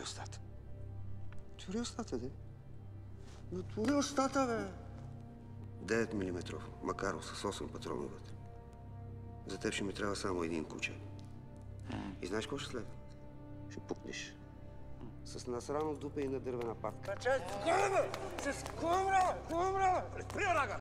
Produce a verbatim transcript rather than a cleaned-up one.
устата. Отвори устата, де. Отвори устата, бе. девет милиметров, Макаров с осем патрона вътре. За теб ще ми трябва само един куче. И знаеш какво ще следва? Ще пукнеш. С насрано в дупе и на дървена патка. С комра! Комра! Спри рага!